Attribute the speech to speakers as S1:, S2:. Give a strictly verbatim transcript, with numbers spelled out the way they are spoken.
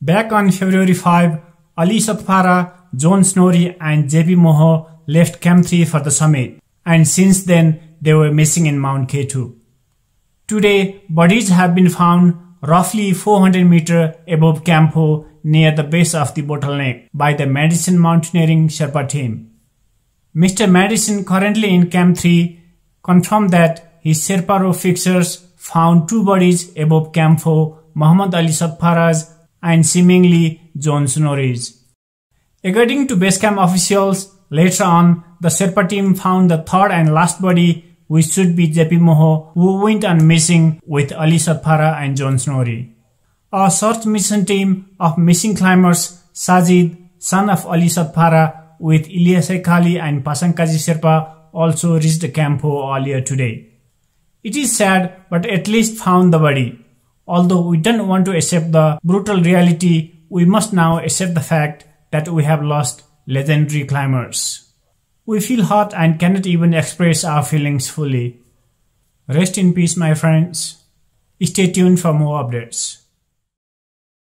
S1: Back on February fifth, Ali Satphara, John Snorri and J P Moho left Camp three for the summit, and since then they were missing in Mount K two. Today, bodies have been found roughly four hundred meters above Camp four near the base of the bottleneck by the Madison Mountaineering Sherpa team. Mister Madison, currently in Camp three, confirmed that his Sherpa row fixers found two bodies above Camp four, Muhammad Ali Satphara's and seemingly John Snorri's. According to base camp officials, later on, the Sherpa team found the third and last body, which should be J P Moho, who went on missing with Ali Satphara and John Snorri. A search mission team of missing climbers, Sajid, son of Ali Satphara, with Ilyas Khali and Pasangkaji Sherpa, also reached Camp four earlier today. It is sad, but at least found the body. Although we don't want to accept the brutal reality, we must now accept the fact that we have lost legendary climbers. We feel hurt and cannot even express our feelings fully. Rest in peace, my friends. Stay tuned for more updates.